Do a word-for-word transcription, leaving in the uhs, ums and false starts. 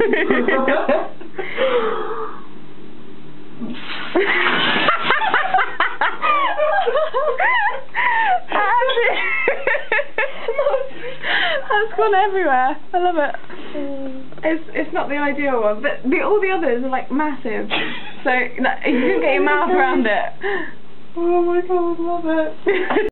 That's gone everywhere. I love it. It's it's not the ideal one, but the all the others are like massive. So no, you can get your mouth around it. Oh my god, I love it.